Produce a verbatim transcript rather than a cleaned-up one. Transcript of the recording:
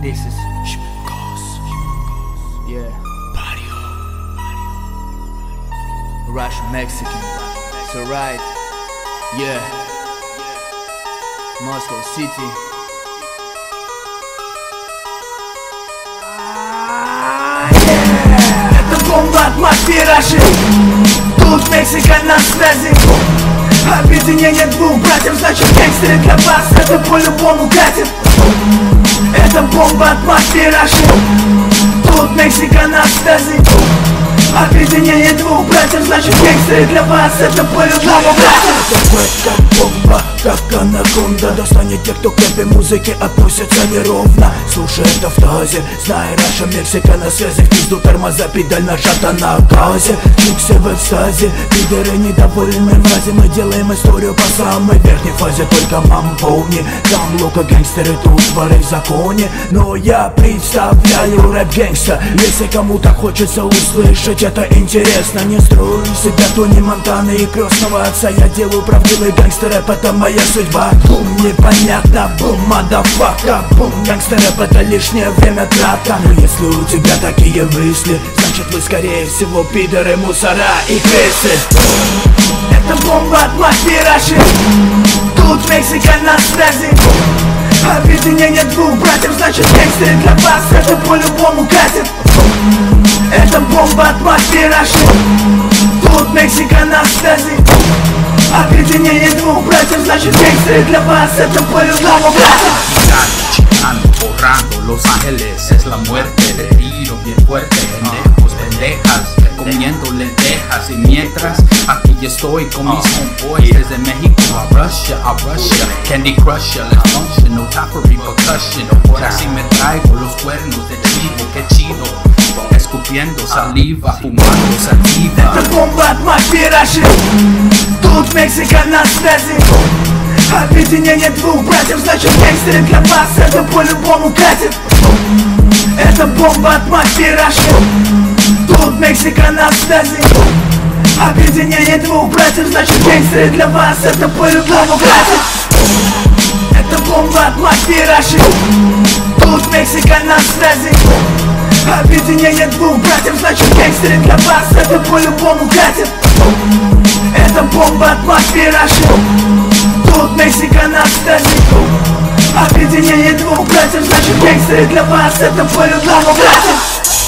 This is yeah, Russian Mexican. So right, yeah, Moscow City. Это бомба, атмосфера шин. Тут Мексика на связи. Объединение двух братьев, значит гангстеры для вас это по-любому катит. Это бомба, атмосфера шин. Тут Мексика на связи. Объединение двух братьев, значит гангстеры для вас это по-любому катит. Это бомба, как анаконда. Достанет тех, кто к этой музыке относится неровно. Слушай это в тазе, знай, Раша, Мексика на связи. В пизду тормоза, педаль нажата на газе. Чиксы в экстазе, пидоры недовольны мрази. Мы делаем историю по самой верхней фазе. Только мам помни, там лока гангстеры, тут воры в законе. Но я представляю рэп-гангста. Если кому-то хочется услышать это интересно, не строй себя Тони Монтана и крестного отца. Я делаю правдивый гангстер-рэп, это моя судьба. Бум, непонятно, бум, мадафака. Бум, гангстер-рэп это лишнее время трата. Но если у тебя такие мысли, значит вы скорее всего пидоры, мусора и крысы. Это бомба, атмосфера шин. Тут Мексика на связи. Объединение двух братьев, значит гангстеры для вас это по-любому катит. Это бомба, атмосфера шин. Тут Мексика на связи. Объединение двух братьев, значит гангстеры для вас это по-любому катит. Chicano, borrando, Los Ángeles es la muerte, de tiro bien fuerte, pendejos, pendejas, comiendo lentejas. Y mientras aquí estoy con mis homeboys desde México a Russia, a Russia, Candy Crusher, let's function, no top for repercussion. Ahora sí me traigo los cuernos de chivo, qué chido, escupiendo saliva, fumando sativa. Это бомба, атмосфера шин. Тут Мексика на связи. Объединение двух братьев, значит гангстеры для вас это по-любому катит. Это бомба, атмосфера шин. Тут Мексика на связи. Объединение двух братьев, значит гангстеры для вас это по-любому катит. Это бомба, атмосфера шин. Тут Мексика на связи. Объединение двух братьев, значит гангстеры для вас это по-любому катит. Это бомба, атмосфера шин. Тут Мексика на связи. Объединение двух братьев, значит гангстеры для вас это по-любому катит.